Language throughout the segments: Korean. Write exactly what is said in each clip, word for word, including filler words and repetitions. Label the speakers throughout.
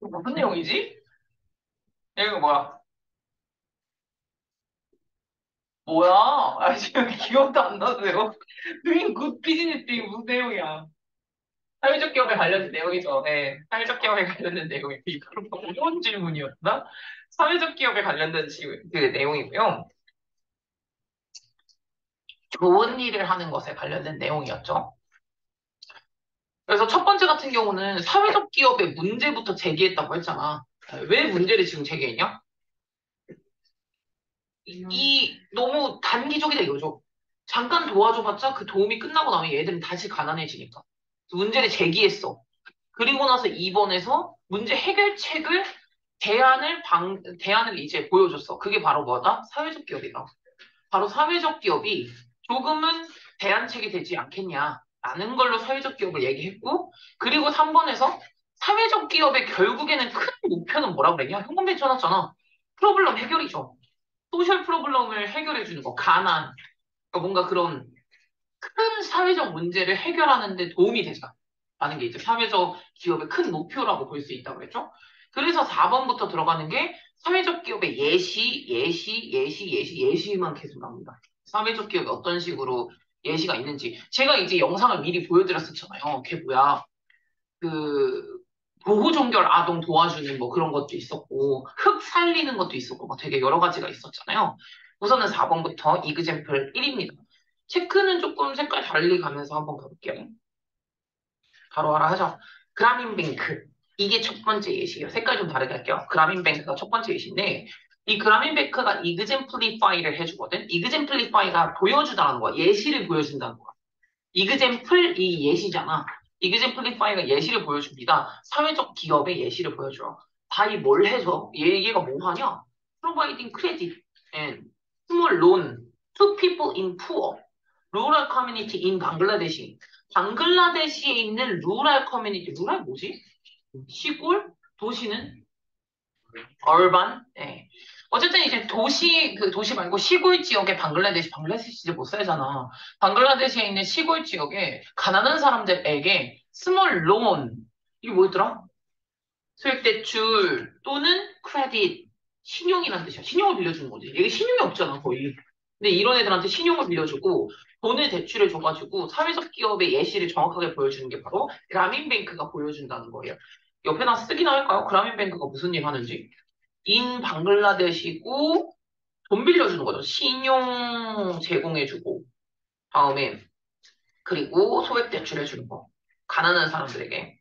Speaker 1: 무슨 내용이지? 이거 뭐야? 뭐야? 아, 지금 기억도 안 나세요? doing good business 이게 무슨 내용이야? 사회적 기업에 관련된 내용이죠. 네. 사회적 기업에 관련된 내용이 이거 어려운 질문이었나? 사회적 기업에 관련된 지, 그 내용이고요. 좋은 일을 하는 것에 관련된 내용이었죠. 그래서 첫 번째 같은 경우는 사회적 기업의 문제부터 제기했다고 했잖아. 왜 문제를 지금 제기했냐? 이 너무 단기적이다 이거죠. 잠깐 도와줘봤자 그 도움이 끝나고 나면 얘들은 다시 가난해지니까. 문제를 제기했어. 그리고 나서 입원해서 문제 해결책을 대안을 방 대안을 이제 보여줬어. 그게 바로 뭐다? 사회적 기업이다. 바로 사회적 기업이 조금은 대안책이 되지 않겠냐라는 걸로 사회적 기업을 얘기했고, 그리고 삼 번에서 사회적 기업의 결국에는 큰 목표는 뭐라고 그랬냐? 현금 배쳐놨잖아. 프로블럼 해결이죠. 소셜 프로블럼을 해결해 주는 거, 가난, 그러니까 뭔가 그런 큰 사회적 문제를 해결하는 데 도움이 되자. 라는 게 이제 사회적 기업의 큰 목표라고 볼 수 있다고 했죠. 그래서 사 번부터 들어가는 게 사회적 기업의 예시, 예시, 예시, 예시, 예시만 계속 나옵니다. 사회적 기업이 어떤 식으로 예시가 있는지. 제가 이제 영상을 미리 보여드렸었잖아요. 그게 뭐야. 그, 보호종결 아동 도와주는 뭐 그런 것도 있었고, 흙 살리는 것도 있었고, 막 되게 여러 가지가 있었잖아요. 우선은 사 번부터 이그젠플 일입니다. 체크는 조금 색깔 달리 가면서 한번 가볼게요. 바로 하라 하죠. 그라민뱅크. 이게 첫 번째 예시예요. 색깔 좀 다르게 할게요. 그라민뱅크가 첫 번째 예시인데, 이 그라민뱅크가 이그젠플리파이를 해주거든. 이그젠플리파이가 보여주다는 거야. 예시를 보여준다는 거야. 이그젠플, 이 예시잖아. 이그젠플리파이가 예시를 보여줍니다. 사회적 기업의 예시를 보여줘요. 바이 뭘 해줘? 얘가 뭐 하냐? Providing credit and small loan to people in poor, rural community in Bangladesh. 방글라데시에 있는 루랄 커뮤니티, 루랄 뭐지? 시골? 도시는? 얼반? 네. 어쨌든 이제 도시, 그 도시 말고 시골 지역에 방글라데시, 방글라데시 이제 못 살잖아. 방글라데시에 있는 시골 지역에 가난한 사람들에게 스몰 론, 이게 뭐였더라? 소액 대출 또는 크레딧, 신용이라는 뜻이야. 신용을 빌려주는 거지. 이게 신용이 없잖아, 거의. 근데 이런 애들한테 신용을 빌려주고 돈을 대출해 줘가지고 사회적 기업의 예시를 정확하게 보여주는 게 바로 그라민뱅크가 보여준다는 거예요. 옆에다 쓰기나 할까요? 그라민뱅크가 무슨 일 하는지. 인 방글라데시고 돈 빌려주는 거죠. 신용 제공해주고 다음에 그리고 소액 대출해주는 거. 가난한 사람들에게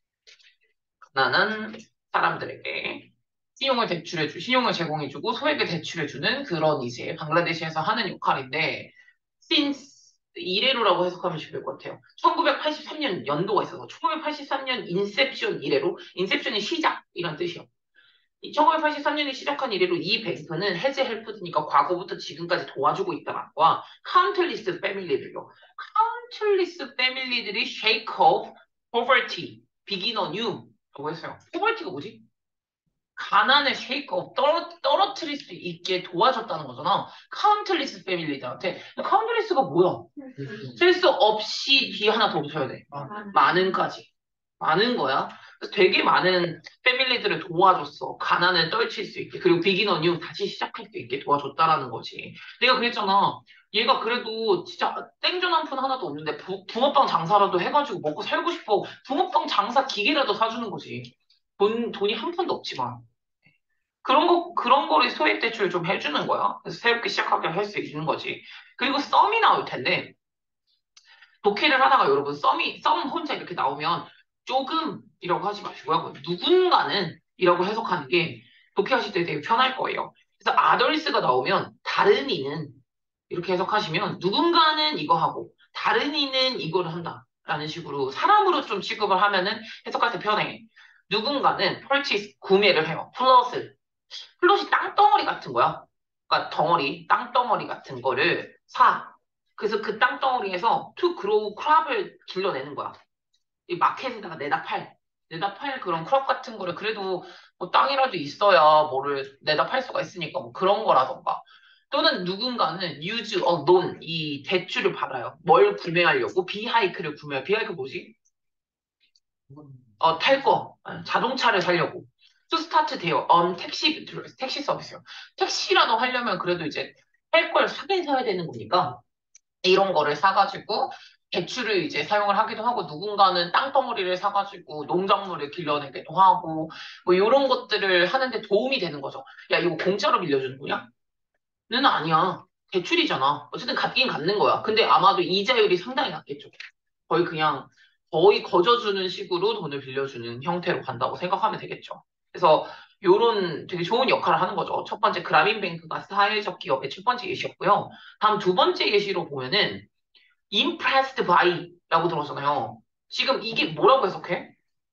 Speaker 1: 가난한 사람들에게 신용을 대출해주 신용을 제공해주고 소액을 대출해주는 그런 이제 방글라데시에서 하는 역할인데 since 이래로라고 해석하면 좋을 것 같아요. 천구백팔십삼 년 연도가 있어서 천구백팔십삼 년 인셉션 이래로 인셉션이 시작이란 뜻이요. 천구백팔십삼 년에 시작한 이래로 이 뱅크는 해제 헬프드니까 과거부터 지금까지 도와주고 있다는 거야. 카운틀리스 패밀리들요. 카운틀리스 패밀리들이 shake off poverty, begin anew 라고 했어요. poverty가 뭐지? 가난을 shake off, 떨어, 떨어뜨릴 수 있게 도와줬다는 거잖아. 카운틀리스 패밀리들한테. 카운틀리스가 뭐야? 셀 수 없이 뒤에 하나 더 붙여야 돼. 많은까지. 많은 거야. 그래서 되게 많은 패밀리들을 도와줬어. 가난을 떨칠 수 있게. 그리고 비기너 뉴 다시 시작할 수 있게 도와줬다라는 거지. 내가 그랬잖아. 얘가 그래도 진짜 땡전 한 푼 하나도 없는데 부, 붕어빵 장사라도 해가지고 먹고 살고 싶어. 붕어빵 장사 기계라도 사주는 거지. 돈, 돈이 한 푼도 없지만. 그런 거, 그런 거를 소액 대출 좀 해주는 거야. 그래서 새롭게 시작하게 할 수 있는 거지. 그리고 썸이 나올 텐데, 독해를 하다가 여러분 썸이 썸 혼자 이렇게 나오면 조금이라고 하지 마시고요. 누군가는 이라고 해석하는 게 독해하실 때 되게 편할 거예요. 그래서 others가 나오면 다른 이는 이렇게 해석하시면 누군가는 이거 하고 다른 이는 이거를 한다라는 식으로 사람으로 좀 취급을 하면은 해석할 때 편해. 누군가는 purchase 구매를 해요. 플러스 플롯이 땅덩어리 같은 거야. 그러니까 덩어리, 땅덩어리 같은 거를 사. 그래서 그 땅덩어리에서 to grow crop을 길러내는 거야. 이 마켓에다가 내다 팔. 내다 팔 그런 크롭 같은 거를 그래도 뭐 땅이라도 있어야 뭐를 내다 팔 수가 있으니까 뭐 그런 거라던가. 또는 누군가는 use a loan, 이 대출을 받아요. 뭘 구매하려고? 비하이크를 구매해요. 비하이크 뭐지? 어, 탈 거. 자동차를 사려고. to start their own 택시, 택시 서비스요. 택시라도 하려면 그래도 이제 할 걸 사긴 사야 되는 거니까 이런 거를 사가지고 대출을 이제 사용을 하기도 하고 누군가는 땅덩어리를 사가지고 농작물을 길러내기도 하고 뭐 이런 것들을 하는데 도움이 되는 거죠. 야, 이거 공짜로 빌려주는 거냐? 는 아니야. 대출이잖아. 어쨌든 갚긴 갚는 거야. 근데 아마도 이자율이 상당히 낮겠죠. 거의 그냥 거의 거저주는 식으로 돈을 빌려주는 형태로 간다고 생각하면 되겠죠. 그래서 요런 되게 좋은 역할을 하는 거죠. 첫 번째 그라민뱅크가 사회적 기업의 첫 번째 예시였고요. 다음 두 번째 예시로 보면은 impressed by라고 들었잖아요. 지금 이게 뭐라고 해석해?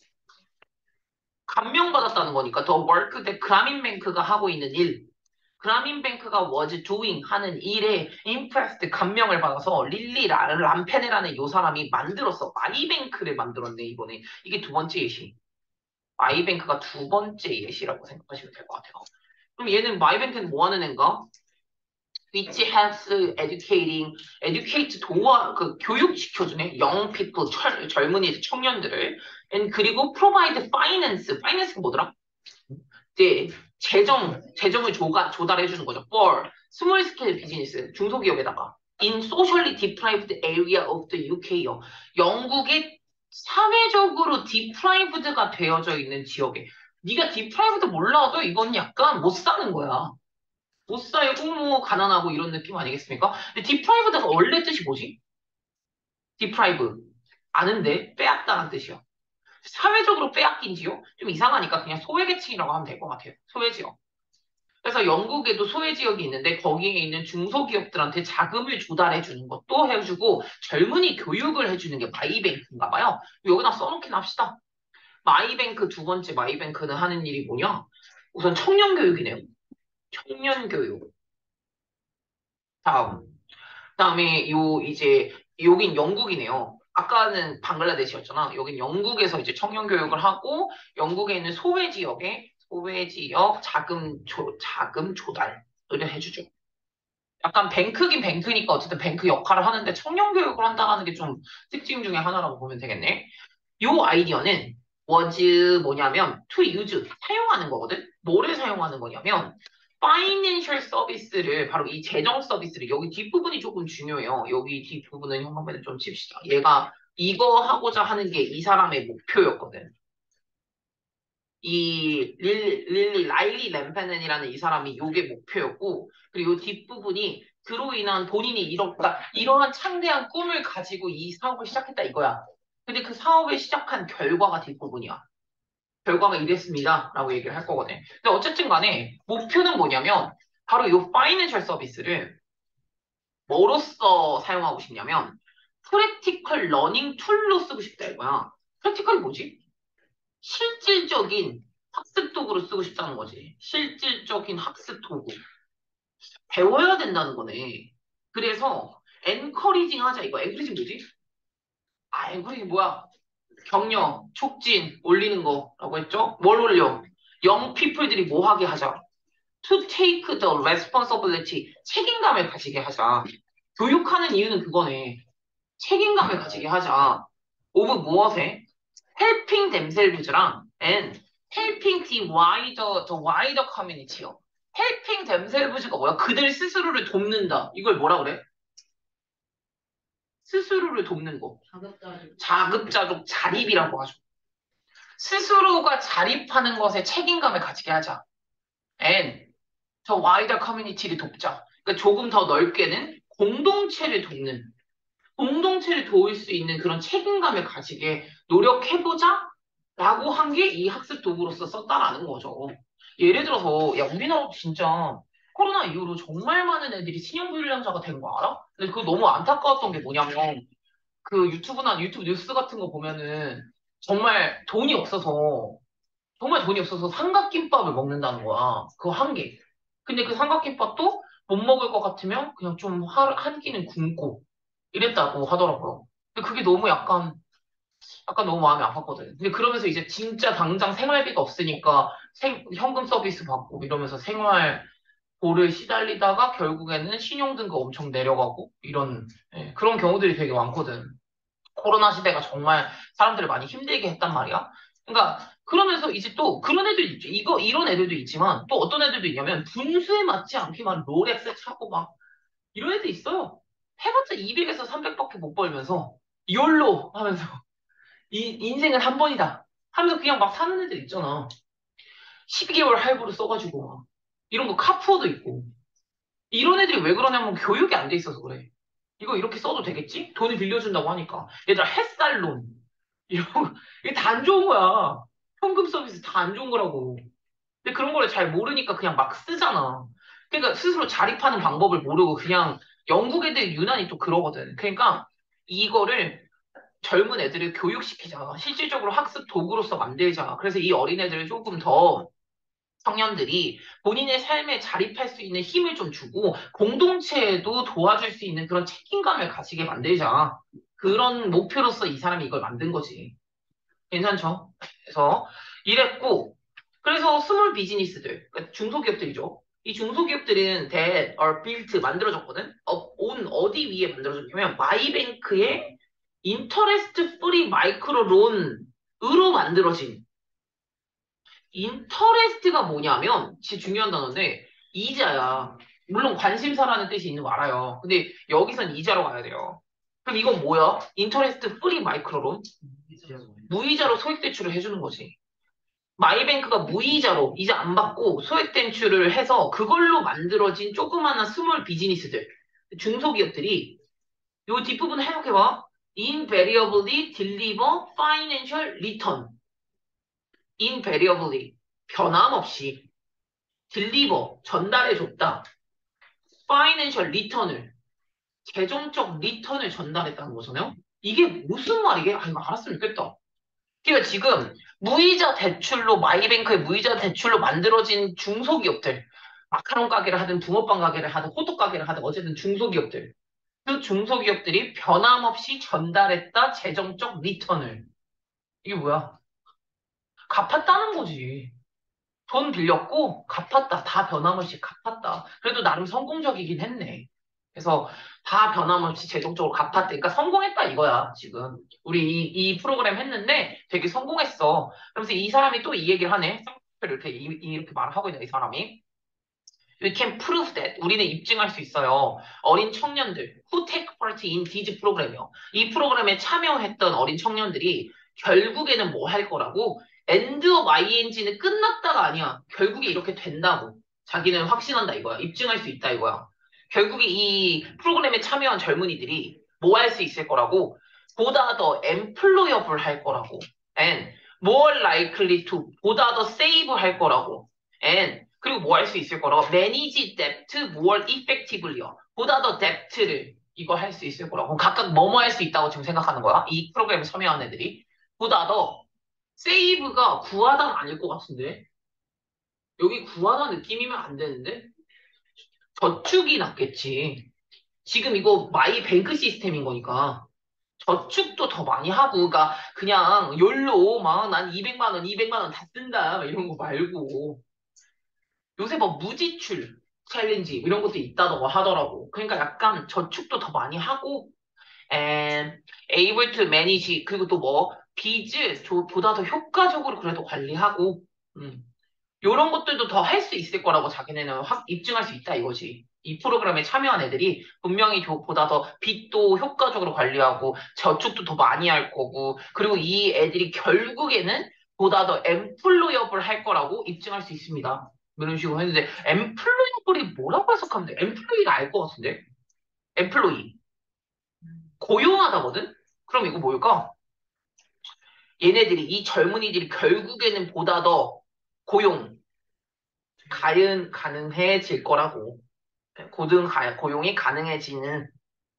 Speaker 1: 감명받았다는 거니까 the work that 그라민뱅크가 하고 있는 일. 그라민뱅크가 was doing 하는 일에 impressed 감명을 받아서 릴리 라- 람페네라는 요 사람이 만들었어. 마이뱅크를 만들었네 이번에. 이게 두 번째 예시. 마이뱅크가 두 번째 예시라고 생각하시면 될 것 같아요. 그럼 얘는 마이뱅크는 뭐 하는 애인가? which helps educating, educate 도와 그 교육시켜주네. young people 철, 젊은이 청년들을. and 그리고 provide finance, finance가 뭐더라? 이제 재정, 재정을 조가, 조달해 주는 거죠. for small scale business, 중소기업에다가 in socially deprived area of the 유케이요. 영국의 사회적으로 deprived가 되어져 있는 지역에 네가 deprived 몰라도 이건 약간 못 사는 거야. 못 살고 뭐 가난하고 이런 느낌 아니겠습니까? 근데 deprived가 원래 뜻이 뭐지? deprive 아는데 빼앗다는 뜻이요. 사회적으로 빼앗긴 지역? 좀 이상하니까 그냥 소외계층이라고 하면 될 것 같아요. 소외지역. 그래서 영국에도 소외지역이 있는데 거기에 있는 중소기업들한테 자금을 조달해 주는 것도 해주고 젊은이 교육을 해주는 게 마이뱅크인가 봐요. 여기다 써놓긴 합시다. 마이뱅크 두 번째 마이뱅크는 하는 일이 뭐냐? 우선 청년 교육이네요. 청년 교육. 다음. 그다음에 요 이제 여긴 영국이네요. 아까는 방글라데시였잖아. 여긴 영국에서 이제 청년 교육을 하고 영국에 있는 소외 지역에 소외 지역 자금 조 자금 조달을 해주죠. 약간 뱅크긴 뱅크니까 어쨌든 뱅크 역할을 하는데 청년 교육을 한다는 게 좀 특징 중에 하나라고 보면 되겠네. 요 아이디어는 was 뭐냐면 to use 사용하는 거거든. 뭐를 사용하는 거냐면 financial 서비스를 바로 이 재정 서비스를 여기 뒷부분이 조금 중요해요. 여기 뒷부분은 형광펜을 좀 칩시다. 얘가 이거 하고자 하는 게 이 사람의 목표였거든. 이 릴, 릴리 라일리 램페넨이라는 이 사람이 요게 목표였고 그리고 요 뒷부분이 그로 인한 본인이 이런 그러니까 이러한 창대한 꿈을 가지고 이 사업을 시작했다 이거야. 근데 그 사업을 시작한 결과가 뒷부분이야. 결과가 이랬습니다. 라고 얘기를 할 거거든. 근데 어쨌든 간에 목표는 뭐냐면 바로 이 파이낸셜 서비스를 뭐로써 사용하고 싶냐면 프랙티컬 러닝 툴로 쓰고 싶다 이거야. 프랙티컬이 뭐지? 실질적인 학습 도구로 쓰고 싶다는 거지. 실질적인 학습 도구. 배워야 된다는 거네. 그래서 엔커리징 하자 이거. 엔커리징 뭐지? 아, 엔커리징 뭐야? 격려, 촉진, 올리는 거라고 했죠? 뭘 올려? 영 피플들이 뭐 하게 하자. To take the responsibility. 책임감을 가지게 하자. 교육하는 이유는 그거네. 책임감을 가지게 하자. 오브 무엇에? helping themselves랑 and helping the wider, the wider community요. helping themselves가 뭐야? 그들 스스로를 돕는다. 이걸 뭐라 그래? 스스로를 돕는 거. 자급자족. 자급자족 자립이라고 하죠. 스스로가 자립하는 것에 책임감을 가지게 하자. and 더 wider community를 돕자. 그러니까 조금 더 넓게는 공동체를 돕는, 공동체를 도울 수 있는 그런 책임감을 가지게 노력해보자 라고 한 게 이 학습 도구로서 썼다라는 거죠. 예를 들어서, 야, 우리나라도 진짜 코로나 이후로 정말 많은 애들이 신용불량자가 된 거 알아? 근데 그거 너무 안타까웠던 게 뭐냐면, 그 유튜브나 유튜브 뉴스 같은 거 보면은 정말 돈이 없어서 정말 돈이 없어서 삼각김밥을 먹는다는 거야. 그거 한 개. 근데 그 삼각김밥도 못 먹을 것 같으면 그냥 좀 한 끼는 굶고 이랬다고 하더라고요. 근데 그게 너무 약간, 약간 너무 마음이 아팠거든. 근데 그러면서 이제 진짜 당장 생활비가 없으니까 생, 현금 서비스 받고 이러면서 생활고를 시달리다가 결국에는 신용등급 엄청 내려가고 이런, 예, 그런 경우들이 되게 많거든. 코로나 시대가 정말 사람들을 많이 힘들게 했단 말이야. 그러니까 그러면서 이제 또 그런 애들 있죠. 이거 이런 애들도 있지만 또 어떤 애들도 있냐면 분수에 맞지 않게 막 롤렉스 차고 막 이런 애들 있어요. 해봤자 이백에서 삼백밖에 못 벌면서 욜로 하면서 이 인생은 한 번이다 하면서 그냥 막 사는 애들 있잖아. 십이 개월 할부로 써가지고 막 이런 거 카푸어도 있고 이런 애들이 왜 그러냐면 교육이 안 돼 있어서 그래. 이거 이렇게 써도 되겠지? 돈을 빌려준다고 하니까. 얘들아 햇살론 이런 거 이게 다 안 좋은 거야. 현금 서비스 다 안 좋은 거라고. 근데 그런 거를 잘 모르니까 그냥 막 쓰잖아. 그러니까 스스로 자립하는 방법을 모르고 그냥 영국 애들 유난히 또 그러거든. 그러니까 이거를 젊은 애들을 교육시키자. 실질적으로 학습 도구로서 만들자. 그래서 이 어린애들을 조금 더 청년들이 본인의 삶에 자립할 수 있는 힘을 좀 주고 공동체에도 도와줄 수 있는 그런 책임감을 가지게 만들자. 그런 목표로서 이 사람이 이걸 만든 거지. 괜찮죠? 그래서 이랬고, 그래서 스몰 비즈니스들, 그러니까 중소기업들이죠. 이 중소기업들은 that are built 만들어졌거든. 어, 온 어디 위에 만들어졌냐면 마이뱅크의 인터레스트 프리 마이크로 론으로 만들어진 인터레스트가 뭐냐면 진짜 중요한 단어인데 이자야. 물론 관심사라는 뜻이 있는 거 알아요. 근데 여기선 이자로 가야 돼요. 그럼 이건 뭐야? 인터레스트 프리 마이크로론? 무이자로 소액 대출을 해주는 거지. 마이뱅크가 무이자로 이자 안 받고 소액 대출을 해서 그걸로 만들어진 조그마한 스몰 비즈니스들, 중소기업들이 요 뒷부분 해석해봐. invariably deliver financial return. invariably 변함없이 deliver 전달해줬다. financial return을 재정적 리턴을 전달했다는 거잖아요. 이게 무슨 말이게? 아 이거 알았으면 좋겠다. 그러니까 지금 무이자 대출로 마이뱅크의 무이자 대출로 만들어진 중소기업들 마카롱 가게를 하든 붕어빵 가게를 하든 호떡 가게를 하든 어쨌든 중소기업들 그 중소기업들이 변함없이 전달했다 재정적 리턴을 이게 뭐야? 갚았다는 거지. 돈 빌렸고 갚았다. 다 변함없이 갚았다. 그래도 나름 성공적이긴 했네. 그래서 다 변함없이 재정적으로 갚았대. 그러니까 성공했다 이거야, 지금. 우리 이, 이 프로그램 했는데 되게 성공했어. 그러면서 이 사람이 또 이 얘기를 하네. 이렇게, 이- 이렇게 말을 하고 있네, 이 사람이. We can prove that. 우리는 입증할 수 있어요. 어린 청년들, who take part in this program이요. 이 프로그램에 참여했던 어린 청년들이 결국에는 뭐 할 거라고? end of ing는 끝났다가 아니야. 결국에 이렇게 된다고. 자기는 확신한다 이거야. 입증할 수 있다 이거야. 결국에 이 프로그램에 참여한 젊은이들이 뭐 할 수 있을 거라고? 보다 더 employable 할 거라고. and more likely to 보다 더 save 할 거라고. and 그리고 뭐 할 수 있을 거라고 manage debt more effectively요. 보다 더 debt를 이거 할 수 있을 거라고 각각 뭐뭐 할 수 있다고 지금 생각하는 거야. 이 프로그램에 참여한 애들이 보다 더 save가 구하다는 아닐 것 같은데 여기 구하다 느낌이면 안 되는데 저축이 낫겠지. 지금 이거 마이 뱅크 시스템인 거니까 저축도 더 많이 하고 그러니까 그냥 욜로 막 난 이백만 원, 이백만 원 다 쓴다 이런 거 말고 요새 뭐 무지출 챌린지 이런 것도 있다고 하더라고. 그러니까 약간 저축도 더 많이 하고 and able to manage 그리고 또 뭐 비즈 조- 보다 더 효과적으로 그래도 관리하고 음. 이런 것들도 더 할 수 있을 거라고 자기네는 확 입증할 수 있다 이거지. 이 프로그램에 참여한 애들이 분명히 조- 보다 더 빚도 효과적으로 관리하고 저축도 더 많이 할 거고 그리고 이 애들이 결국에는 보다 더 엠플로이어블 할 거라고 입증할 수 있습니다. 이런 식으로 했는데 엠플로이어블이 뭐라고 해석하면 돼? 엠플로이가 알 것 같은데? 엠플로이 고용하다거든? 그럼 이거 뭘까? 얘네들이 이 젊은이들이 결국에는 보다 더 고용 가능, 가능해질 거라고. 고등 가- 고용이 가능해지는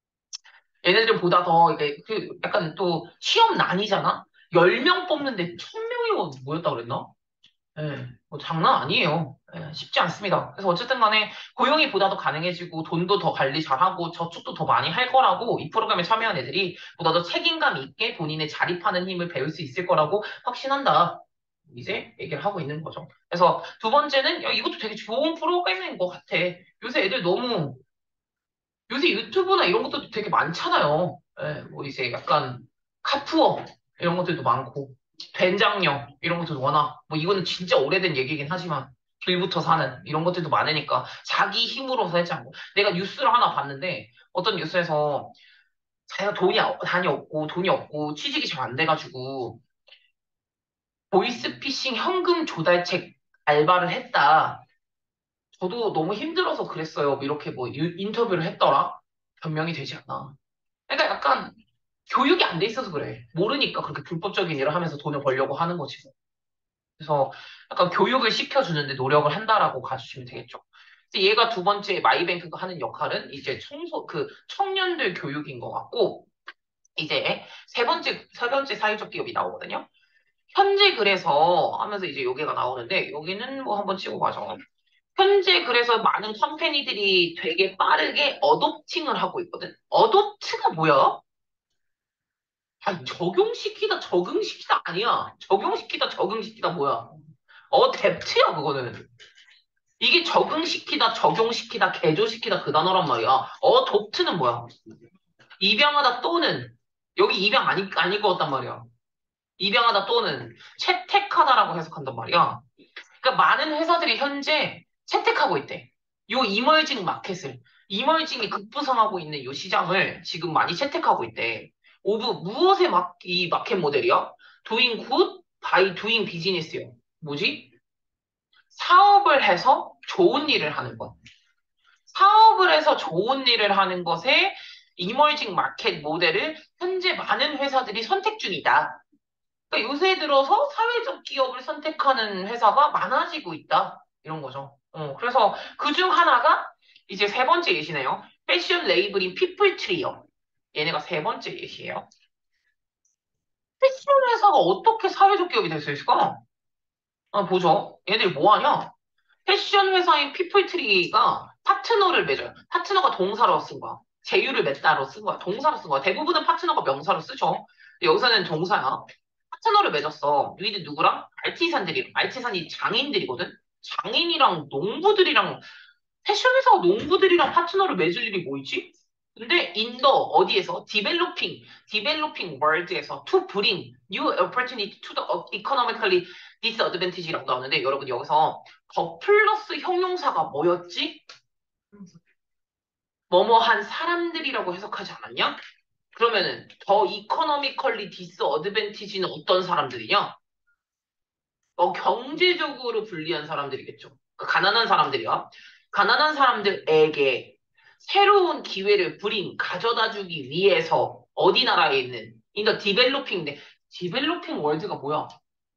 Speaker 1: 얘네들 보다 더 이게 그 약간 또 시험 난이잖아? 열 명 뽑는데 천 명이 뭐였다 그랬나? 예, 뭐 장난 아니에요. 예, 쉽지 않습니다. 그래서 어쨌든 간에 고용이 보다 더 가능해지고 돈도 더 관리 잘하고 저축도 더 많이 할 거라고 이 프로그램에 참여한 애들이 보다 더 책임감 있게 본인의 자립하는 힘을 배울 수 있을 거라고 확신한다. 이제 얘기를 하고 있는 거죠. 그래서 두 번째는 야, 이것도 되게 좋은 프로그램인 것 같아. 요새 애들 너무 요새 유튜브나 이런 것도 되게 많잖아요. 예, 뭐 이제 약간 카푸어 이런 것들도 많고. 된장녀 이런 것도 워낙 뭐 이거는 진짜 오래된 얘기긴 하지만 길부터 사는 이런 것들도 많으니까 자기 힘으로서 하지 않고 내가 뉴스를 하나 봤는데 어떤 뉴스에서 자기가 돈이 아- 단이 없고 돈이 없고 취직이 잘 안 돼가지고 보이스피싱 현금 조달책 알바를 했다. 저도 너무 힘들어서 그랬어요. 뭐 이렇게 뭐 유- 인터뷰를 했더라. 변명이 되지 않아. 그러니까 약간 교육이 안 돼 있어서 그래. 모르니까 그렇게 불법적인 일을 하면서 돈을 벌려고 하는 거지. 뭐. 그래서 약간 교육을 시켜주는데 노력을 한다라고 가주시면 되겠죠. 그래서 얘가 두 번째 마이뱅크가 하는 역할은 이제 청소, 그 청년들 교육인 것 같고, 이제 세 번째, 세 번째 사회적 기업이 나오거든요. 현재 그래서 하면서 이제 여기가 나오는데, 여기는 뭐 한번 치고 가죠. 현재 그래서 많은 컴퍼니들이 되게 빠르게 어독팅을 하고 있거든. 어독트가 뭐야? 아, 적용시키다, 적응시키다 아니야. 적용시키다, 적응시키다 뭐야? 어댑트야, 그거는. 이게 적응시키다, 적용시키다, 개조시키다 그 단어란 말이야. 어독트는 뭐야? 입양하다 또는, 여기 입양 아니, 아닐 것 같단 말이야. 입양하다 또는 채택하다라고 해석한단 말이야. 그러니까 많은 회사들이 현재 채택하고 있대. 요 이멀징 마켓을, 이멀징이 급부상하고 있는 요 시장을 지금 많이 채택하고 있대. 오브 무엇의 막, 이 마켓 모델이야? doing good by doing business요. 뭐지? 사업을 해서 좋은 일을 하는 것. 사업을 해서 좋은 일을 하는 것에 이멀징 마켓 모델을 현재 많은 회사들이 선택 중이다. 그러니까 요새 들어서 사회적 기업을 선택하는 회사가 많아지고 있다. 이런 거죠. 어, 그래서 그 중 하나가 이제 세 번째 예시네요. 패션 레이블인 피플트리요. 얘네가 세 번째 예시예요. 패션 회사가 어떻게 사회적 기업이 될 수 있을까? 아, 보죠. 얘들 뭐 하냐? 패션 회사인 피플트리가 파트너를 맺어요. 파트너가 동사로 쓴 거야. 제휴를 맺다로 쓴 거야. 동사로 쓴 거야. 대부분은 파트너가 명사로 쓰죠. 근데 여기서는 동사야. 파트너를 맺었어. 위드 누구랑? 알티산들이랑. 알티산이 장인들이거든? 장인이랑 농부들이랑, 패션 회사가 농부들이랑 파트너를 맺을 일이 뭐 있지? 근데 인더 어디에서 developing developing world에서 to bring new opportunity to the economically disadvantage라고 나오는데 여러분 여기서 더 플러스 형용사가 뭐였지? 뭐뭐한 사람들이라고 해석하지 않았냐? 그러면은 더 economically disadvantage는 어떤 사람들이냐? 어, 경제적으로 불리한 사람들이겠죠. 그 가난한 사람들이야. 가난한 사람들에게 새로운 기회를 브링 가져다 주기 위해서 어디 나라에 있는 인더 디벨로핑인데 디벨로핑 월드가 뭐야?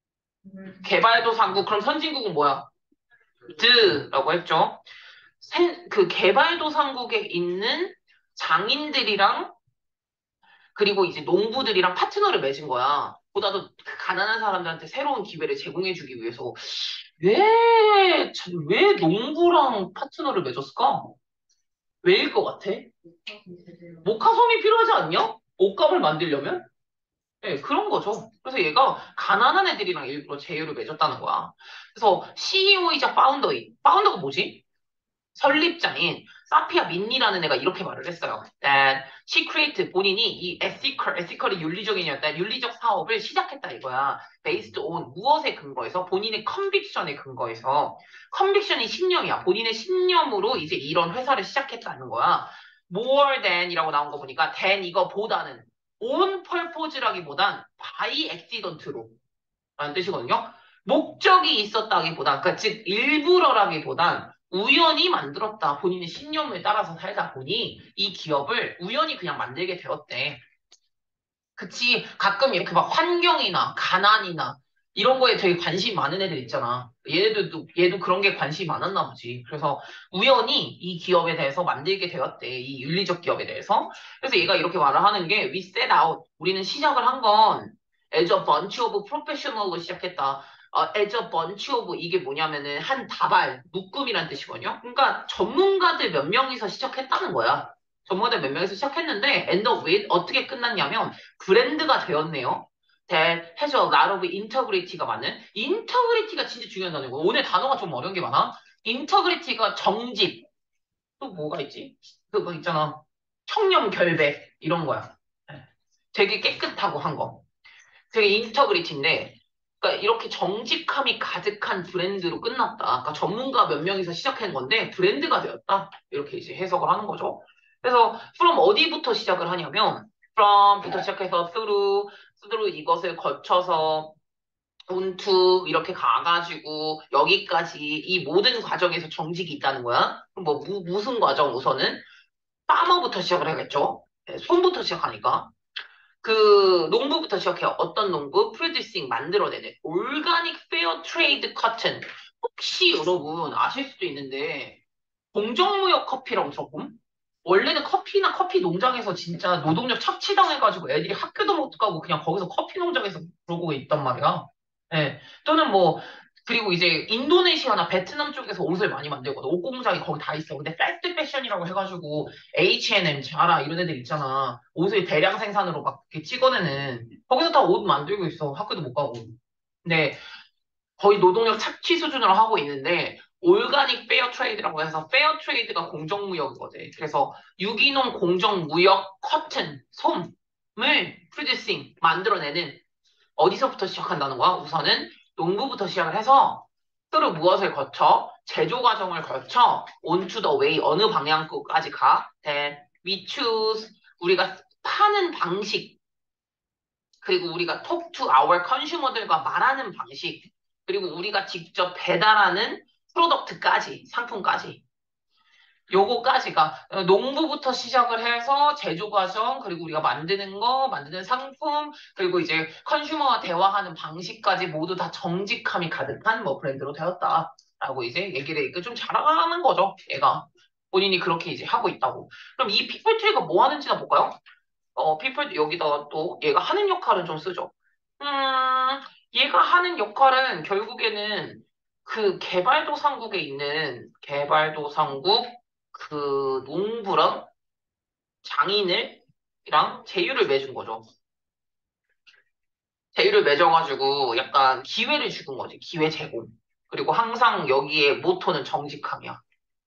Speaker 1: 개발도상국 그럼 선진국은 뭐야? 드라고 했죠. 생- 그 개발도상국에 있는 장인들이랑 그리고 이제 농부들이랑 파트너를 맺은 거야. 보다도 그 가난한 사람들한테 새로운 기회를 제공해주기 위해서 왜, 참, 왜 농부랑 파트너를 맺었을까? 왜일 것 같아? 목화솜이 필요하지 않냐? 옷감을 만들려면? 네, 그런 거죠. 그래서 얘가 가난한 애들이랑 일부러 제휴를 맺었다는 거야. 그래서 씨이오이자 파운더인, 파운더가 뭐지? 설립자인 사피아 민니라는 애가 이렇게 말을 했어요. That she created 본인이 이 ethical, ethical이 윤리적인이었다. 윤리적 사업을 시작했다 이거야. Based on 무엇에 근거해서 본인의 컨빅션에 근거해서 컨빅션이 신념이야. 본인의 신념으로 이제 이런 회사를 시작했다는 거야. More than이라고 나온 거 보니까 than 이거보다는 on purpose라기보단 by accident로 라는 뜻이거든요. 목적이 있었다기보단, 그러니까 즉 일부러라기보단 우연히 만들었다. 본인의 신념을 따라서 살다 보니 이 기업을 우연히 그냥 만들게 되었대. 그치. 가끔 이렇게 막 환경이나 가난이나 이런 거에 되게 관심이 많은 애들 있잖아. 얘도, 얘도 그런 게 관심이 많았나 보지. 그래서 우연히 이 기업에 대해서 만들게 되었대. 이 윤리적 기업에 대해서. 그래서 얘가 이렇게 말을 하는 게 We set out. 우리는 시작을 한 건 as a bunch of professional로 시작했다. 어, as a bunch of 이게 뭐냐면은 한 다발, 묶음이란 뜻이거든요. 그러니까 전문가들 몇 명이서 시작했다는 거야. 전문가들 몇 명이서 시작했는데 end up with 어떻게 끝났냐면 브랜드가 되었네요. that has a lot of integrity가 많은 인터그리티가 진짜 중요한 단어고 오늘 단어가 좀 어려운 게 많아. 인터그리티가 정직 또 뭐가 있지? 그 뭐 있잖아 청렴 결백 이런 거야. 네. 되게 깨끗하고 한 거. 되게 인터그리티인데, 그러니까 이렇게 정직함이 가득한 브랜드로 끝났다. 그러니까 전문가 몇 명이서 시작한 건데 브랜드가 되었다. 이렇게 이제 해석을 하는 거죠. 그래서 from 어디부터 시작을 하냐면 from부터 시작해서 through, through 이것을 거쳐서 onto 이렇게 가가지고 여기까지 이 모든 과정에서 정직이 있다는 거야. 그럼 뭐 무, 무슨 과정 우선은? farmer부터 시작을 해야겠죠. 네, 손부터 시작하니까. 그 농부부터 시작해요. 어떤 농부? 프로듀싱 만들어내는 올가닉 페어 트레이드 커튼. 혹시 여러분 아실 수도 있는데 공정무역 커피라고 들어봄? 원래는 커피나 커피 농장에서 진짜 노동력 착취당해가지고 애들이 학교도 못 가고 그냥 거기서 커피 농장에서 그러고 있단 말이야. 예. 또는 뭐, 그리고 이제 인도네시아나 베트남 쪽에서 옷을 많이 만들거든. 옷 공장이 거기 다 있어. 근데 패스트 패션이라고 해가지고 에이치 앤 엠, 자라 이런 애들 있잖아. 옷을 대량 생산으로 막 이렇게 찍어내는. 거기서 다 옷 만들고 있어. 학교도 못 가고. 근데 거의 노동력 착취 수준으로 하고 있는데 올가닉 페어 트레이드라고 해서 페어 트레이드가 공정무역이거든. 그래서 유기농 공정무역 커튼, 솜을 프로듀싱 만들어내는 어디서부터 시작한다는 거야? 우선은 농부부터 시작을 해서 서로 무엇을 거쳐 제조 과정을 거쳐 on to the way 어느 방향까지 가. Then we choose 우리가 파는 방식 그리고 우리가 talk to our consumer들과 말하는 방식, 그리고 우리가 직접 배달하는 프로덕트까지, 상품까지. 요거까지가 어, 농부부터 시작을 해서 제조 과정, 그리고 우리가 만드는 거, 만드는 상품, 그리고 이제 컨슈머와 대화하는 방식까지 모두 다 정직함이 가득한 뭐 브랜드로 되었다라고 이제 얘기를 이렇게 좀 자랑하는 거죠, 얘가. 본인이 그렇게 이제 하고 있다고. 그럼 이 피플트리가 뭐 하는지나 볼까요? 어, people 여기다가 또 얘가 하는 역할은 좀 쓰죠. 음, 얘가 하는 역할은 결국에는 그 개발도상국에 있는 개발도상국 그 농부랑 장인을랑 제휴를 맺은 거죠. 제휴를 맺어가지고 약간 기회를 주는 거지. 기회 제공. 그리고 항상 여기에 모토는 정직함이야.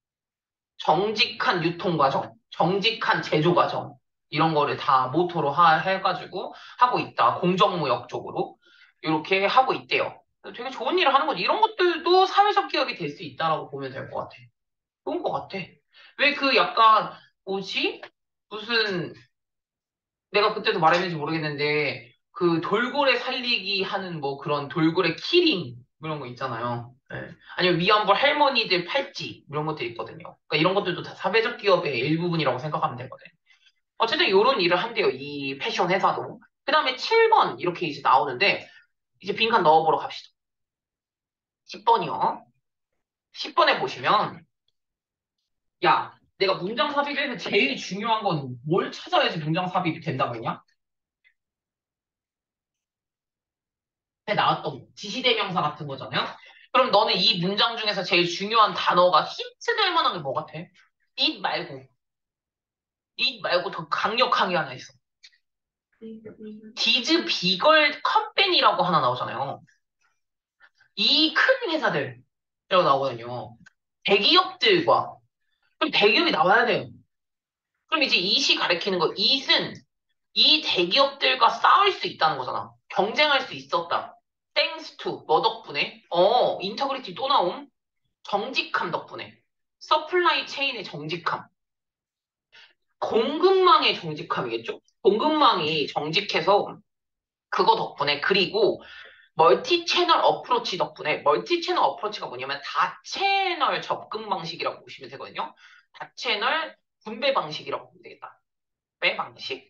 Speaker 1: 정직한 유통 과정, 정직한 제조 과정, 이런 거를 다 모토로 하, 해가지고 하고 있다. 공정무역 쪽으로. 이렇게 하고 있대요. 되게 좋은 일을 하는 거지. 이런 것들도 사회적 기업이 될 수 있다라고 보면 될 것 같아. 좋은 것 같아. 왜 그 약간, 뭐지? 무슨, 내가 그때도 말했는지 모르겠는데, 그 돌고래 살리기 하는 뭐 그런 돌고래 키링, 뭐 이런 거 있잖아요. 예. 아니면 위안부 할머니들 팔찌, 뭐 이런 것들 있거든요. 그러니까 이런 것들도 다 사회적 기업의 일부분이라고 생각하면 되거든. 어쨌든 이런 일을 한대요. 이 패션 회사도. 그 다음에 칠 번 이렇게 이제 나오는데, 이제 빈칸 넣어보러 갑시다. 십 번이요. 십 번에 보시면, 야, 내가 문장 삽입에서 제일 중요한 건 뭘 찾아야지 문장 삽입이 된다고 했냐? 에 나왔던 거. 지시대명사 같은 거잖아요. 그럼 너는 이 문장 중에서 제일 중요한 단어가 힌트 될 만한 게 뭐 같아? it 말고, it 말고 더 강력한 게 하나 있어. 디즈 비걸 컴퍼니라고 하나 나오잖아요. 이 큰 회사들, 이라고 나오거든요. 대기업들과, 그럼 대기업이 나와야 돼요. 그럼 이제 이시 가리키는 거, it은 이 대기업들과 싸울 수 있다는 거잖아. 경쟁할 수 있었다. thanks to, 뭐 덕분에? 어, 인터그리티 또 나옴. 정직함 덕분에. 서플라이 체인의 정직함. 공급망의 정직함이겠죠? 공급망이 정직해서 그거 덕분에 그리고 멀티 채널 어프로치 덕분에 멀티 채널 어프로치가 뭐냐면 다채널 접근 방식이라고 보시면 되거든요. 다채널 분배 방식이라고 보면 되겠다. 분배 방식.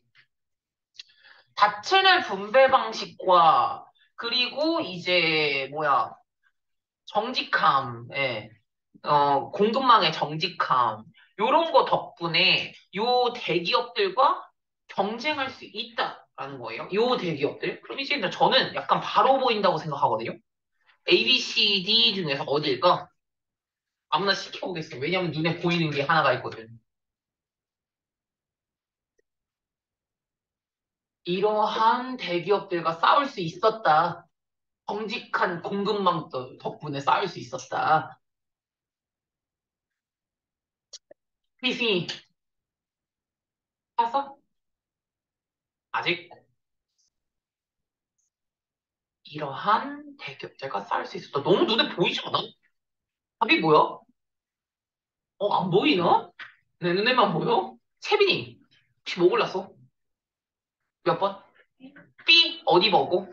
Speaker 1: 다채널 분배 방식과 그리고 이제 뭐야 정직함, 예. 어, 공급망의 정직함, 요런 거 덕분에 요 대기업들과 경쟁할 수 있다라는 거예요. 요 대기업들. 그럼 이제 저는 약간 바로 보인다고 생각하거든요. A, B, C, D 중에서 어디일까? 아무나 시켜보겠어. 왜냐면 눈에 보이는 게 하나가 있거든. 이러한 대기업들과 싸울 수 있었다. 정직한 공급망 덕분에 싸울 수 있었다. 피시, 봤어? 아직? 이러한 대기업들과 쌓을 수 있었다. 너무 눈에 보이지 않아? 답이 뭐야? 어, 안 보이나? 내 눈에만 보여? 채빈이, 혹시 뭐 골랐어? 몇 번? B, 어디 보고?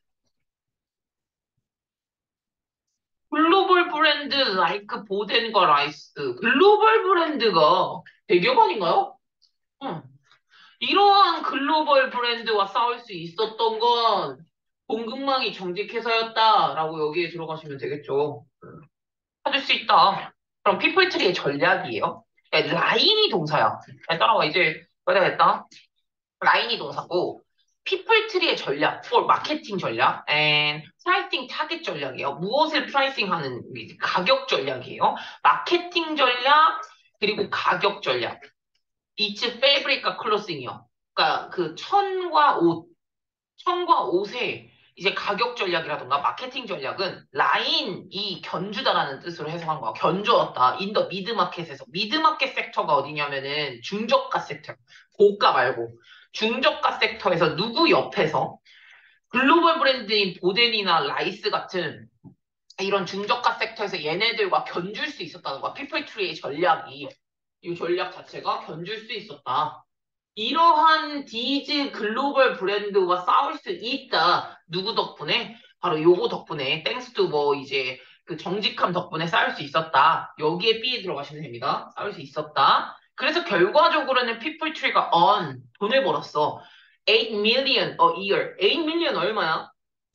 Speaker 1: 글로벌 브랜드, 라이크 보덴과 라이스. 글로벌 브랜드가 대기업 아닌가요? 응. 이러한 글로벌 브랜드와 싸울 수 있었던 건 공급망이 정직해서였다라고 여기에 들어가시면 되겠죠. 찾을 수 있다. 그럼 피플트리의 전략이에요. 야, 라인이 동사야. 야, 따라와, 이제 꺼야겠다. 라인이 동사고, 피플트리의 전략, for 마케팅 전략, and pricing 타겟 전략이에요. 무엇을 프라이싱하는 가격 전략이에요. 마케팅 전략, 그리고 가격 전략. It's fabric과 clothing이요. 그러니까 그 천과 옷, 천과 옷의 이제 가격 전략이라던가 마케팅 전략은 라인이 견주다라는 뜻으로 해석한 거야. 견주었다. 인더 미드마켓에서. 미드마켓 섹터가 어디냐면은 중저가 섹터. 고가 말고. 중저가 섹터에서 누구 옆에서 글로벌 브랜드인 보덴이나 라이스 같은 이런 중저가 섹터에서 얘네들과 견줄 수 있었다는 거야. 피플트리의 전략이. 이 전략 자체가 견줄 수 있었다. 이러한 디즈 글로벌 브랜드와 싸울 수 있다. 누구 덕분에? 바로 요거 덕분에, 땡스 투 뭐 이제 그 정직함 덕분에 싸울 수 있었다. 여기에 B에 들어가시면 됩니다. 싸울 수 있었다. 그래서 결과적으로는 people tree가 on 돈을 벌었어. eight million a year. eight million 얼마야?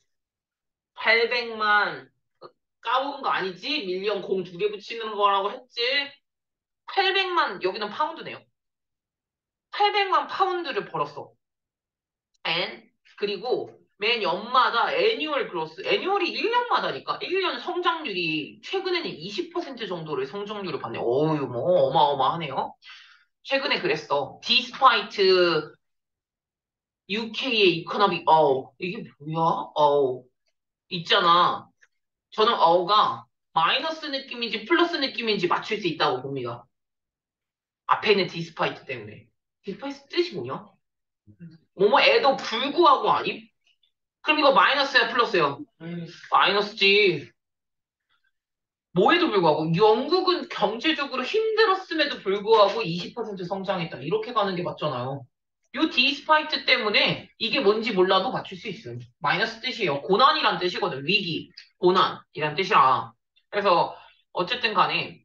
Speaker 1: 팔백만 까먹은 거 아니지? 밀리언 공 두 개 붙이는 거라고 했지? 팔백만 여기는 파운드네요. 팔백만 파운드를 벌었어. and 그리고 매 연마다 애뉴얼 그로스, 애뉴얼이 일 년마다니까 일 년 성장률이 최근에는 이십 퍼센트 정도를 성장률을 봤네. 어유 뭐 어마어마하네요. 최근에 그랬어. Despite 유케이의 이코노믹 어 이게 뭐야? 어 있잖아. 저는 어가 마이너스 느낌인지 플러스 느낌인지 맞출 수 있다고 봅니다. 앞에 있는 디스파이트 때문에. 디스파이트 뜻이 뭐냐? 뭐뭐에도 불구하고 아님? 그럼 이거 마이너스야 플러스야? 마이너스지. 뭐에도 불구하고 영국은 경제적으로 힘들었음에도 불구하고 이십 퍼센트 성장했다. 이렇게 가는 게 맞잖아요. 요 디스파이트 때문에 이게 뭔지 몰라도 맞출 수 있어요. 마이너스 뜻이에요. 고난이란 뜻이거든. 위기, 고난이란 뜻이라. 그래서 어쨌든 간에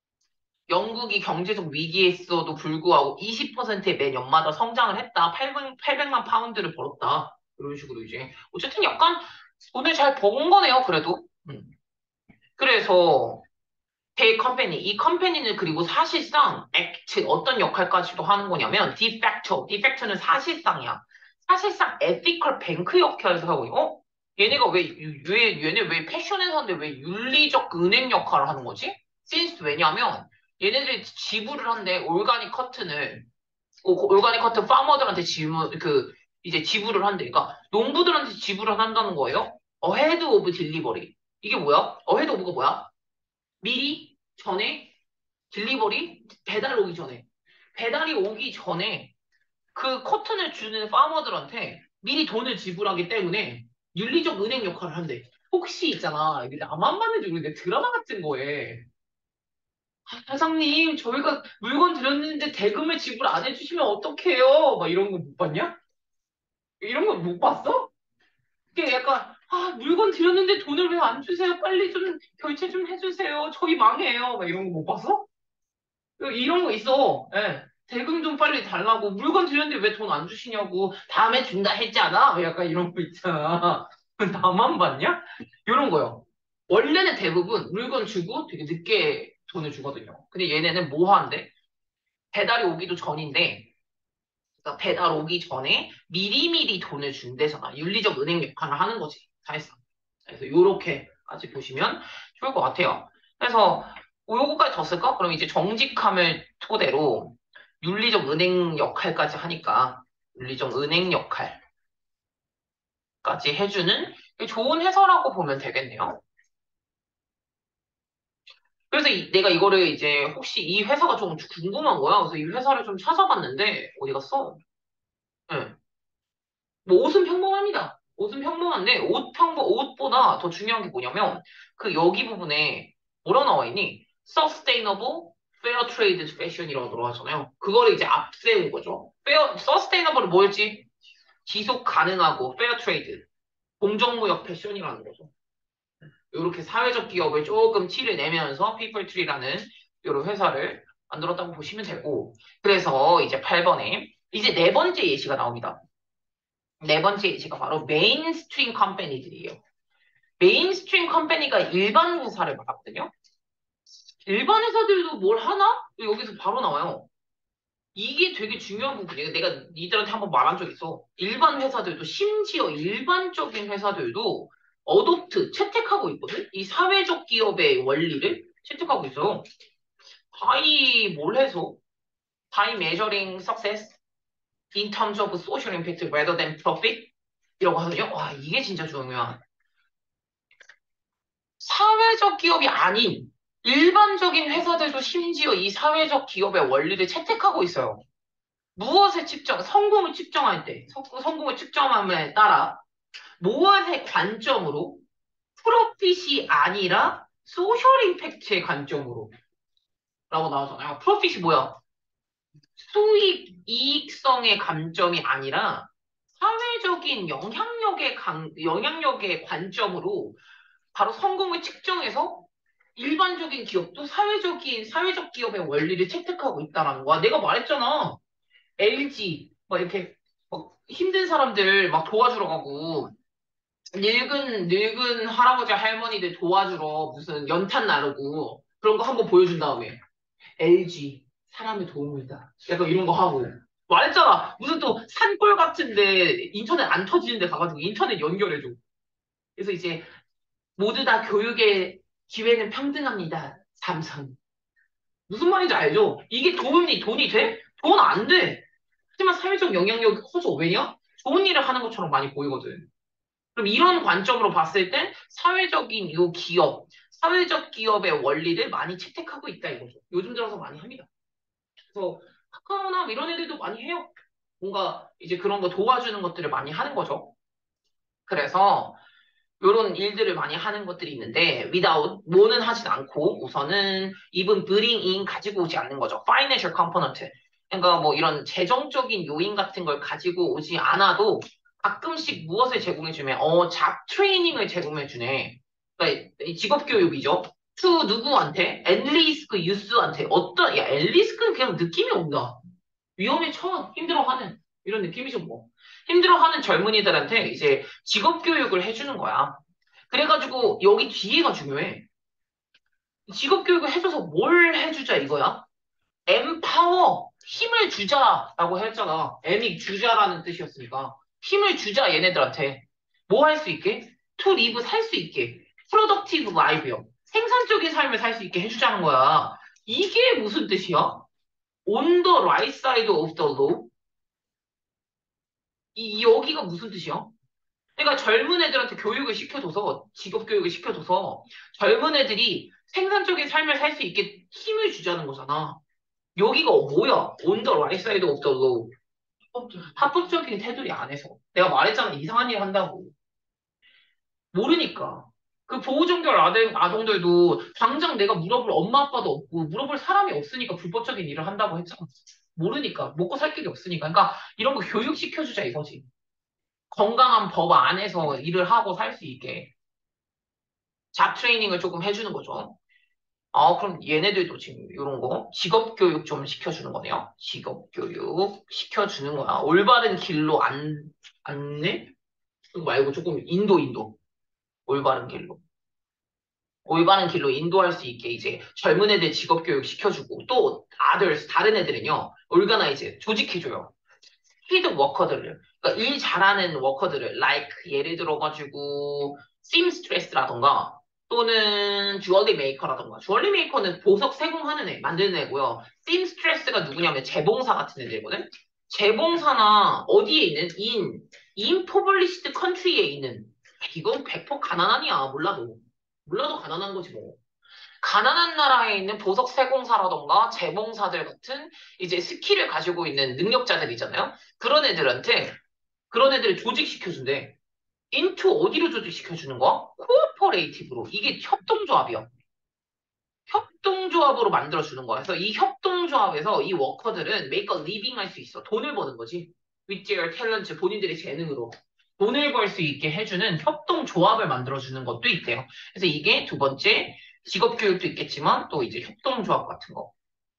Speaker 1: 영국이 경제적 위기에 있어도 불구하고 이십 퍼센트의 매 연마다 성장을 했다. 팔백, 팔백만 파운드를 벌었다. 이런 식으로 이제 어쨌든 약간 돈을 잘 버은 거네요. 그래도. 음. 그래서 대 컴퍼니, 이 컴퍼니는 그리고 사실상 액트 어떤 역할까지도 하는 거냐면 디팩토, 디팩토는 사실상이야. 사실상 에티컬 뱅크 역할을 하고 어? 얘네가 왜, 왜 얘네 왜 패션 회사인데 왜 윤리적 은행 역할을 하는 거지? since 왜냐면 얘네들이 지불을 한대 올가닉 커튼을 오- 올가닉 커튼 파머들한테 지불 그 이제 지불을 한대. 그러니까 농부들한테 지불을 한다는 거예요. 어헤드 오브 딜리버리. 이게 뭐야? 어헤드 오브가 뭐야? 미리 전에 딜리버리 배달 오기 전에 배달이 오기 전에 그 커튼을 주는 파머들한테 미리 돈을 지불하기 때문에 윤리적 은행 역할을 한대. 혹시 있잖아. 이게 나만 봤는지 모르겠는데 드라마 같은 거에 아, 사장님 저희가 물건 드렸는데 대금을 지불 안 해주시면 어떡해요? 막 이런 거 못 봤냐? 이런 거 못 봤어? 이게 약간 아 물건 드렸는데 돈을 왜 안 주세요? 빨리 좀 결제 좀 해주세요. 저희 망해요. 막 이런 거 못 봤어? 이런 거 있어. 예. 대금 좀 빨리 달라고. 물건 드렸는데 왜 돈 안 주시냐고. 다음에 준다 했잖아. 약간 이런 거 있잖아. 나만 봤냐? 이런 거요. 원래는 대부분 물건 주고 되게 늦게 돈을 주거든요. 근데 얘네는 뭐 하는데? 배달이 오기도 전인데, 그러니까 배달 오기 전에 미리미리 돈을 준대잖아. 윤리적 은행 역할을 하는 거지. 사실상. 그래서 요렇게까지 보시면 좋을 것 같아요. 그래서 요거까지 더 쓸까? 그럼 이제 정직함을 토대로 윤리적 은행 역할까지 하니까 윤리적 은행 역할까지 해주는 좋은 회사라고 보면 되겠네요. 그래서 이- 내가 이거를 이제 혹시 이 회사가 좀 궁금한 거야. 그래서 이 회사를 좀 찾아봤는데 어디 갔어? 응. 뭐 옷은 평범합니다. 옷은 평범한데 옷 평범 옷보다 더 중요한 게 뭐냐면 그 여기 부분에 뭐라 나와 있니? Sustainable Fair Trade Fashion이라고 들어가잖아요. 그거를 이제 앞세운 거죠. Fair, Sustainable은 뭐였지? 지속 가능하고 Fair Trade 공정무역 패션이라는 거죠. 이렇게 사회적 기업을 조금 티를 내면서 피플트리라는 이런 회사를 만들었다고 보시면 되고 그래서 이제 팔 번에 이제 네 번째 예시가 나옵니다. 네 번째 예시가 바로 메인스트림 컴퍼니들이에요. 메인스트림 컴퍼니가 일반 회사를 말하거든요. 일반 회사들도 뭘 하나? 여기서 바로 나와요. 이게 되게 중요한 부분이에요. 내가 니들한테 한번 말한 적 있어. 일반 회사들도 심지어 일반적인 회사들도 어독트, 채택하고 있거든? 이 사회적 기업의 원리를 채택하고 있어요. by 뭘 해서? by measuring success in terms of social impact rather than profit? 이라고 하거든요. 와, 이게 진짜 중요한. 사회적 기업이 아닌 일반적인 회사들도 심지어 이 사회적 기업의 원리를 채택하고 있어요. 무엇의 측정, 성공을 측정할 때, 성- 성공을 측정함에 따라 무엇의 관점으로 프로핏이 아니라 소셜 임팩트의 관점으로 라고 나오잖아요. 프로핏이 뭐야? 수익, 이익성의 감점이 아니라 사회적인 영향력의 강, 영향력의 관점으로 바로 성공을 측정해서 일반적인 기업도 사회적인, 사회적 기업의 원리를 채택하고 있다는 거야. 내가 말했잖아. 엘지, 막 이렇게, 막 힘든 사람들 막 도와주러 가고, 늙은, 늙은 할아버지, 할머니들 도와주러 무슨 연탄 나르고, 그런 거 한번 보여준 다음에, 엘지, 사람의 도움을 다. 약간 이런 거 하고. 말했잖아. 무슨 또 산골 같은데 인터넷 안 터지는데 가가지고 인터넷 연결해줘. 그래서 이제 모두 다 교육의 기회는 평등합니다. 삼성. 무슨 말인지 알죠? 이게 돈이, 돈이 돼? 돈 안 돼. 하지만 사회적 영향력이 커져. 왜냐? 좋은 일을 하는 것처럼 많이 보이거든. 그럼 이런 관점으로 봤을 땐 사회적인 요 기업, 사회적 기업의 원리를 많이 채택하고 있다 이거죠. 요즘 들어서 많이 합니다. 그래서 카카오나 뭐 이런 애들도 많이 해요. 뭔가 이제 그런 거 도와주는 것들을 많이 하는 거죠. 그래서 이런 일들을 많이 하는 것들이 있는데 without 뭐는 하진 않고 우선은 even bring in 가지고 오지 않는 거죠. financial component. 그러니까 뭐 이런 재정적인 요인 같은 걸 가지고 오지 않아도 가끔씩 무엇을 제공해주면 어, 잡 트레이닝을 제공해주네. 그러니까 이 직업 교육이죠. to 누구한테? 앨리스크 유스한테 어떤 야 앨리스크는 그냥 느낌이 온다. 위험에 처한 힘들어하는 이런 느낌이죠 뭐. 힘들어하는 젊은이들한테 이제 직업 교육을 해주는 거야. 그래가지고 여기 뒤에가 중요해. 직업 교육을 해줘서 뭘 해주자 이거야? empower 힘을 주자라고 했잖아. M이 주자라는 뜻이었으니까 힘을 주자 얘네들한테 뭐 할 수 있게? to live 살 수 있게 productive life요. 생산적인 삶을 살 수 있게 해주자는 거야. 이게 무슨 뜻이야? On the right side of the law? 이, 이 여기가 무슨 뜻이야? 그러니까 젊은 애들한테 교육을 시켜줘서, 직업 교육을 시켜줘서 젊은 애들이 생산적인 삶을 살 수 있게 힘을 주자는 거잖아. 여기가 뭐야? On the right side of the law. 합법적인 테두리 안에서. 내가 말했잖아. 이상한 일 한다고. 모르니까. 그 보호종결 아동, 아동들도 당장 내가 물어볼 엄마 아빠도 없고 물어볼 사람이 없으니까 불법적인 일을 한다고 했잖아. 모르니까. 먹고 살 길이 없으니까. 그러니까 이런 거 교육시켜주자 이거지. 건강한 법 안에서 일을 하고 살 수 있게 잡 트레이닝을 조금 해주는 거죠. 아, 그럼 얘네들도 지금 이런 거 직업 교육 좀 시켜주는 거네요. 직업 교육 시켜주는 거야. 올바른 길로 안, 안내? 그거 말고 조금 인도, 인도. 올바른 길로. 올바른 길로 인도할 수 있게 이제 젊은 애들 직업 교육 시켜주고 또 others, 다른 애들은요. organize, 조직해줘요. 스피드 워커들을, 그러니까 일 잘하는 워커들을, like, 예를 들어가지고, სიმ스트레스라던가, 또는 주얼리 메이커라던가, 주얼리 메이커는 보석 세공하는 애, 만드는 애고요. sim스트레스가 누구냐면 재봉사 같은 애들이거든? 재봉사나 어디에 있는, in, impoverished country에 있는, 이건 백 퍼센트 가난 아니야, 몰라도. 몰라도 가난한 거지 뭐. 가난한 나라에 있는 보석 세공사라던가 재봉사들 같은 이제 스킬을 가지고 있는 능력자들이잖아요. 그런 애들한테 그런 애들을 조직시켜준대. into 어디로 조직시켜주는 거야? cooperative,로. 이게 협동조합이야. 협동조합으로 만들어주는 거야. 그래서 이 협동조합에서 이 워커들은 make a living 할 수 있어. 돈을 버는 거지. with their talents, 본인들의 재능으로. 돈을 벌 수 있게 해주는 협동조합을 만들어주는 것도 있대요. 그래서 이게 두 번째, 직업교육도 있겠지만 또 이제 협동조합 같은 거.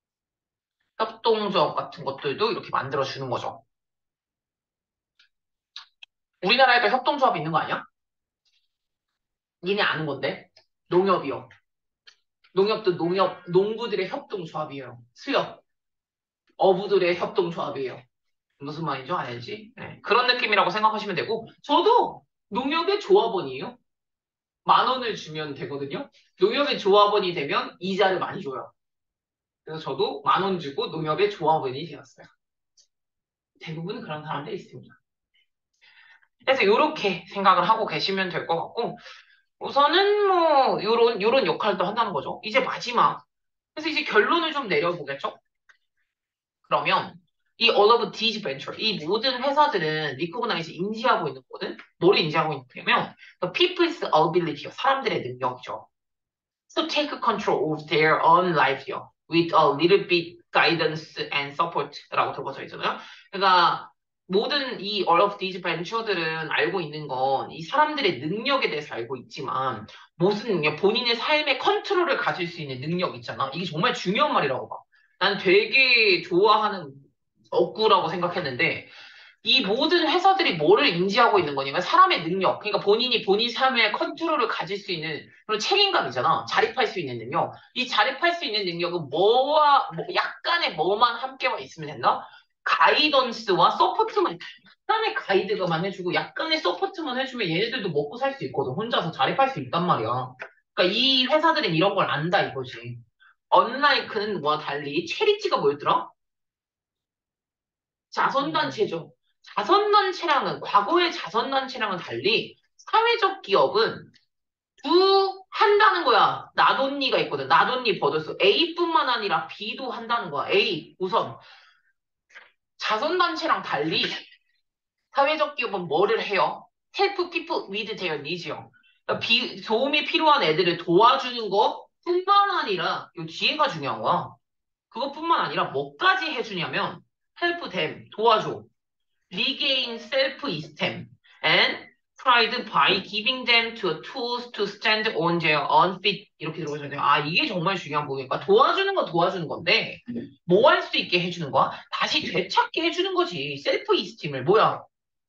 Speaker 1: 협동조합 같은 것들도 이렇게 만들어주는 거죠. 우리나라에도 협동조합 있는 거 아니야? 니네 아는 건데? 농협이요. 농협도 농협, 농부들의 협동조합이에요. 수협, 어부들의 협동조합이에요. 무슨 말인지 알지? 네. 그런 느낌이라고 생각하시면 되고, 저도 농협의 조합원이에요. 만 원을 주면 되거든요. 농협의 조합원이 되면 이자를 많이 줘요. 그래서 저도 만 원 주고 농협의 조합원이 되었어요. 대부분 그런 사람들이 있습니다. 그래서 이렇게 생각을 하고 계시면 될 것 같고, 우선은 뭐, 요런, 요런 역할도 한다는 거죠. 이제 마지막. 그래서 이제 결론을 좀 내려보겠죠? 그러면 이 all of these venture, 이 모든 회사들은 recognize 인지하고 있는 거거든? 뭐를 인지하고 있냐면 the people's ability, 사람들의 능력이죠. So take control of their own life with a little bit guidance and support라고 들어가져 있잖아요. 그러니까 모든 이 all of these venture들은 알고 있는 건 이 사람들의 능력에 대해서 알고 있지만 무슨 능력, 본인의 삶의 컨트롤을 가질 수 있는 능력 있잖아. 이게 정말 중요한 말이라고 봐. 난 되게 좋아하는 억구라고 생각했는데 이 모든 회사들이 뭐를 인지하고 있는 거냐면 사람의 능력, 그러니까 본인이 본인 삶의 컨트롤을 가질 수 있는 그런 책임감이잖아. 자립할 수 있는 능력. 이 자립할 수 있는 능력은 뭐와 뭐 약간의 뭐만 함께만 있으면 된다? 가이던스와 서포트만 약간의 가이드가만 해주고 약간의 서포트만 해주면 얘네들도 먹고 살 수 있거든. 혼자서 자립할 수 있단 말이야. 그러니까 이 회사들은 이런 걸 안다 이거지. 언라이크는 뭐와 달리 체리티가 뭐였더라? 자선단체죠. 자선단체랑은, 과거의 자선단체랑은 달리 사회적 기업은 두, 한다는 거야. 나돈니가 있거든. 나돈니 버드스. A뿐만 아니라 B도 한다는 거야. A, 우선. 자선단체랑 달리 사회적 기업은 뭐를 해요? Help people with their needs요. 그러니까 비- 도움이 필요한 애들을 도와주는 것 뿐만 아니라, 이 뒤에가 중요한 거야. 그것뿐만 아니라 뭐까지 해주냐면, help them, 도와줘. regain self-esteem and pride by giving them to tools to stand on their own feet 이렇게 들어오잖아요. 아 이게 정말 중요한 부분이니까 도와주는 건 도와주는 건데 뭐 할 수 있게 해주는 거야? 다시 되찾게 해주는 거지. 셀프-이스팀을 뭐야?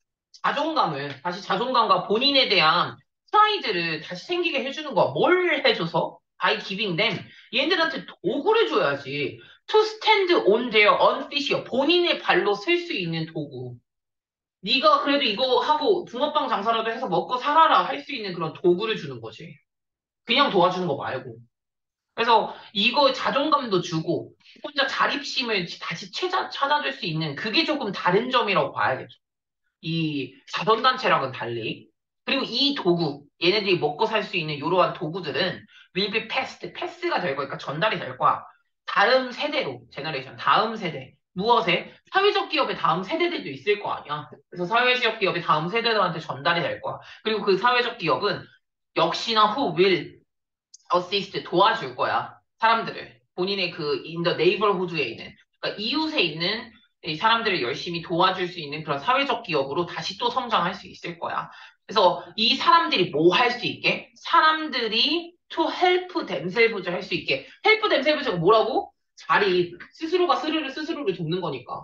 Speaker 1: 자존감을 다시 자존감과 본인에 대한 프라이드를 다시 생기게 해주는 거야. 뭘 해줘서? by giving them 얘들한테 도구를 줘야지. to stand on their own feet이요. 본인의 발로 설 수 있는 도구. 네가 그래도 이거 하고 붕어빵 장사라도 해서 먹고 살아라 할 수 있는 그런 도구를 주는 거지. 그냥 도와주는 거 말고. 그래서 이거 자존감도 주고 혼자 자립심을 다시 찾아, 찾아줄 수 있는 그게 조금 다른 점이라고 봐야겠죠. 이 자선단체랑은 달리. 그리고 이 도구, 얘네들이 먹고 살 수 있는 이러한 도구들은 will be passed, 패스가 될 거니까 전달이 될 거야. 다음 세대로, 제너레이션, 다음 세대. 무엇에? 사회적 기업의 다음 세대들도 있을 거 아니야. 그래서 사회적 기업의 다음 세대들한테 전달이 될 거야. 그리고 그 사회적 기업은 역시나 who will assist 도와줄 거야. 사람들을. 본인의 그 in the neighborhood에 있는, 그러니까 이웃에 있는 이 사람들을 열심히 도와줄 수 있는 그런 사회적 기업으로 다시 또 성장할 수 있을 거야. 그래서 이 사람들이 뭐 할 수 있게? 사람들이 to help themselves 할 수 있게. help themselves가 뭐라고? 자리, 스스로가 스스로를 스스로를 돕는 거니까.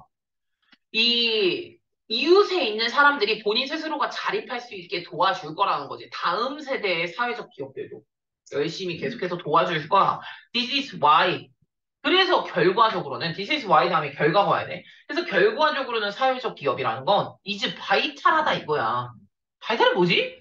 Speaker 1: 이 이웃에 있는 사람들이 본인 스스로가 자립할 수 있게 도와줄 거라는 거지. 다음 세대의 사회적 기업들도 열심히 계속해서 도와줄 거야. This is why. 그래서 결과적으로는 This is why 다음에 결과가 와야 돼. 그래서 결과적으로는 사회적 기업이라는 건 이제 바이탈하다 이거야. 바이탈은 뭐지?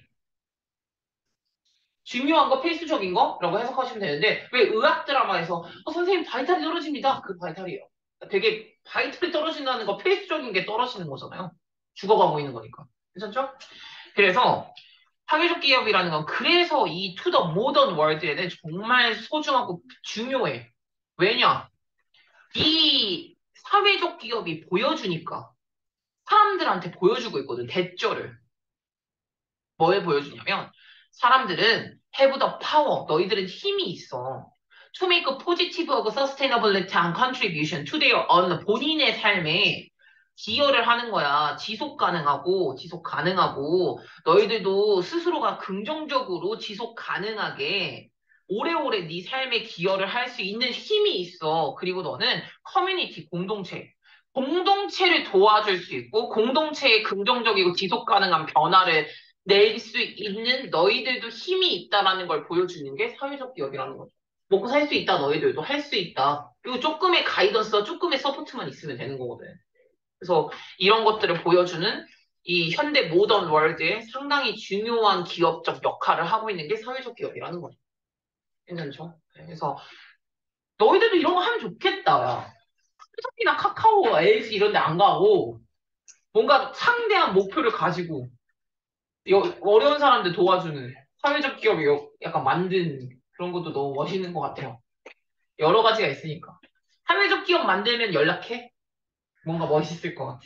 Speaker 1: 중요한 거, 필수적인 거라고 해석하시면 되는데 왜 의학 드라마에서 어, 선생님 바이탈이 떨어집니다. 그 바이탈이에요. 되게 바이탈이 떨어진다는 거 필수적인 게 떨어지는 거잖아요. 죽어가고 있는 거니까. 괜찮죠? 그래서 사회적 기업이라는 건 그래서 이 투 더 모던 월드에는 정말 소중하고 중요해. 왜냐? 이 사회적 기업이 보여주니까 사람들한테 보여주고 있거든. 대절을. 뭐에 보여주냐면 사람들은 have the power. 너희들은 힘이 있어. To make a positive or sustainable contribution to their own 본인의 삶에 기여를 하는 거야. 지속 가능하고, 지속 가능하고, 너희들도 스스로가 긍정적으로 지속 가능하게 오래오래 네 삶에 기여를 할 수 있는 힘이 있어. 그리고 너는 커뮤니티, 공동체. 공동체를 도와줄 수 있고, 공동체의 긍정적이고 지속 가능한 변화를 낼 수 있는 너희들도 힘이 있다라는 걸 보여주는 게 사회적 기업이라는 거죠. 먹고 살 수 있다, 너희들도 할 수 있다. 그리고 조금의 가이던스와 조금의 서포트만 있으면 되는 거거든. 그래서 이런 것들을 보여주는 이 현대 모던 월드에 상당히 중요한 기업적 역할을 하고 있는 게 사회적 기업이라는 거죠. 괜찮죠? 그래서 너희들도 이런 거 하면 좋겠다. 야. 카카오나 카카오, 엘지 이런 데 안 가고 뭔가 상대한 목표를 가지고 여- 어려운 사람들 도와주는 사회적 기업이 여- 약간 만든 그런 것도 너무 멋있는 것 같아요. 여러 가지가 있으니까. 사회적 기업 만들면 연락해. 뭔가 멋있을 것 같아.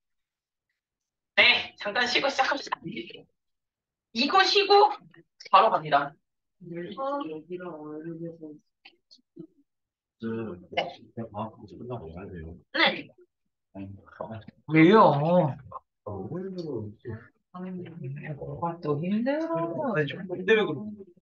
Speaker 1: 네, 잠깐 쉬고 시작합시다. 이거 쉬고 바로 갑니다. 네. 네. 왜요? 뭐가 또 힘들어?